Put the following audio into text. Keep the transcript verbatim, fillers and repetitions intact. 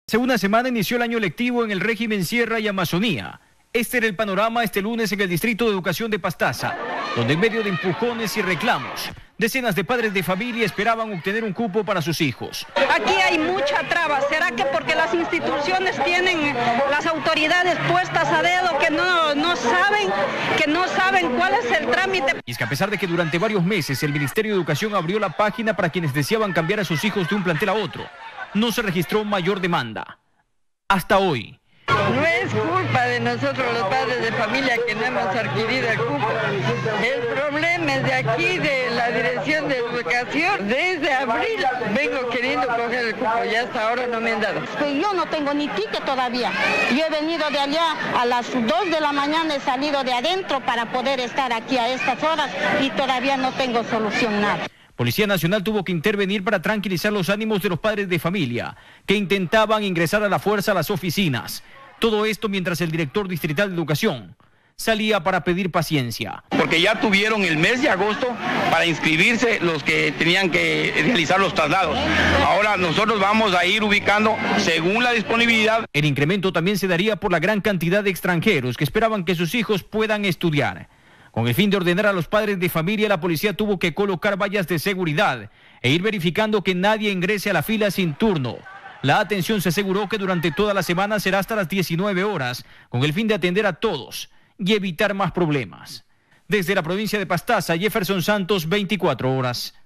Hace una semana inició el año lectivo en el régimen Sierra y Amazonía. Este era el panorama este lunes en el Distrito de Educación de Pastaza, donde en medio de empujones y reclamos, decenas de padres de familia esperaban obtener un cupo para sus hijos. Aquí hay mucha traba. ¿Será que porque las instituciones tienen las autoridades puestas a dedo que no, no saben, que no saben cuál es el trámite? Y es que a pesar de que durante varios meses el Ministerio de Educación abrió la página para quienes deseaban cambiar a sus hijos de un plantel a otro, no se registró mayor demanda. Hasta hoy. No es culpa de nosotros los padres de familia que no hemos adquirido el cupo. El problema es de aquí, de la Dirección de Educación. Desde abril vengo queriendo coger el cupo y hasta ahora no me han dado. Pues yo no tengo ni ticket todavía. Yo he venido de allá a las dos de la mañana, he salido de adentro para poder estar aquí a estas horas y todavía no tengo solución nada. Policía Nacional tuvo que intervenir para tranquilizar los ánimos de los padres de familia que intentaban ingresar a la fuerza a las oficinas. Todo esto mientras el director distrital de Educación salía para pedir paciencia. Porque ya tuvieron el mes de agosto para inscribirse los que tenían que realizar los traslados. Ahora nosotros vamos a ir ubicando según la disponibilidad. El incremento también se daría por la gran cantidad de extranjeros que esperaban que sus hijos puedan estudiar. Con el fin de ordenar a los padres de familia, la policía tuvo que colocar vallas de seguridad e ir verificando que nadie ingrese a la fila sin turno. La atención se aseguró que durante toda la semana será hasta las diecinueve horas, con el fin de atender a todos y evitar más problemas. Desde la provincia de Pastaza, Jefferson Santos, veinticuatro horas.